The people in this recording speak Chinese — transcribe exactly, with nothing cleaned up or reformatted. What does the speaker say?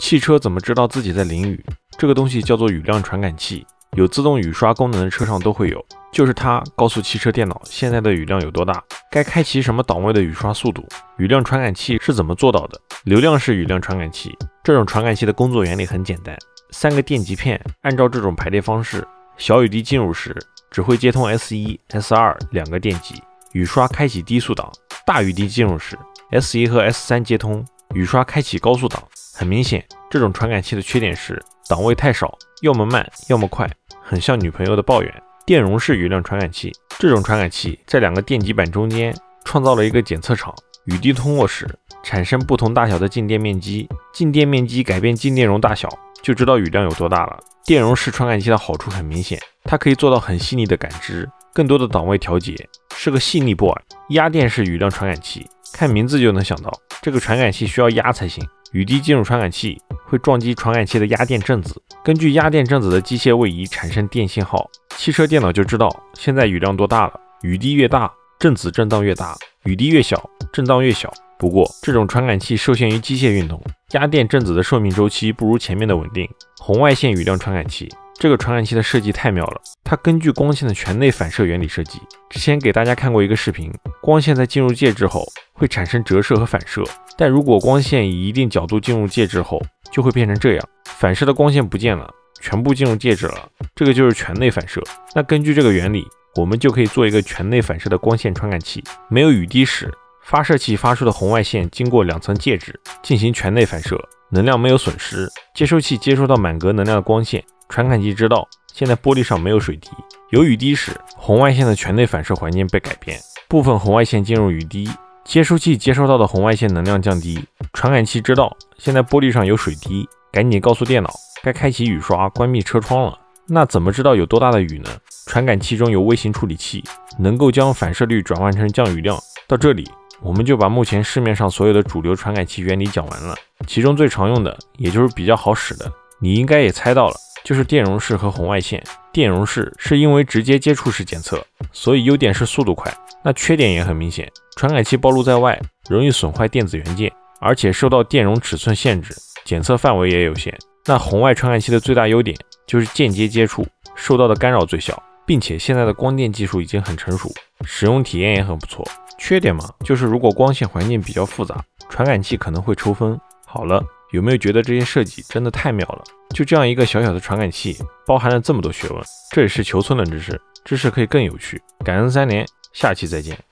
汽车怎么知道自己在淋雨？这个东西叫做雨量传感器，有自动雨刷功能的车上都会有，就是它告诉汽车电脑现在的雨量有多大，该开启什么档位的雨刷速度。雨量传感器是怎么做到的？流量式雨量传感器，这种传感器的工作原理很简单，三个电极片按照这种排列方式，小雨滴进入时只会接通 S 一、S 二 两个电极，雨刷开启低速档；大雨滴进入时 S 一 和 S 三 接通，雨刷开启高速档。很明显，这种传感器的缺点是档位太少，要么慢，要么快，很像女朋友的抱怨。电容式雨量传感器，这种传感器在两个电极板中间创造了一个检测场，雨滴通过时产生不同大小的静电面积，静电面积改变静电容大小，就知道雨量有多大了。电容式传感器的好处很明显，它可以做到很细腻的感知，更多的档位调节，是个细腻 boy。压电式雨量传感器，看名字就能想到，这个传感器需要压才行。雨滴进入传感器会撞击传感器的压电正子，根据压电正子的机械位移产生电信号，汽车电脑就知道现在雨量多大了。雨滴越大，正子震荡越大；雨滴越小，震荡越小。不过，这种传感器受限于机械运动，压电正子的寿命周期不如前面的稳定。红外线雨量传感器，这个传感器的设计太妙了，它根据光线的全内反射原理设计。之前给大家看过一个视频，光线在进入介质后会产生折射和反射，但如果光线以一定角度进入介质后，就会变成这样，反射的光线不见了，全部进入介质了，这个就是全内反射。那根据这个原理，我们就可以做一个全内反射的光线传感器，没有雨滴时，发射器发出的红外线经过两层介质进行全内反射，能量没有损失，接收器接收到满格能量的光线，传感器知道现在玻璃上没有水滴，有雨滴时，红外线的全内反射环境被改变，部分红外线进入雨滴，接收器接收到的红外线能量降低，传感器知道现在玻璃上有水滴，赶紧告诉电脑该开启雨刷，关闭车窗了。那怎么知道有多大的雨呢？传感器中有微型处理器，能够将反射率转换成降雨量。到这里，我们就把目前市面上所有的主流传感器原理讲完了，其中最常用的，也就是比较好使的，你应该也猜到了，就是电容式和红外线。电容式是因为直接接触式检测，所以优点是速度快，那缺点也很明显，传感器暴露在外，容易损坏电子元件，而且受到电容尺寸限制，检测范围也有限。那红外传感器的最大优点就是间接接触，受到的干扰最小，并且现在的光电技术已经很成熟，使用体验也很不错。缺点嘛，就是如果光线环境比较复杂，传感器可能会抽风。好了，有没有觉得这些设计真的太妙了？就这样一个小小的传感器，包含了这么多学问，这也是求村冷知识，知识可以更有趣。感恩三连，下期再见。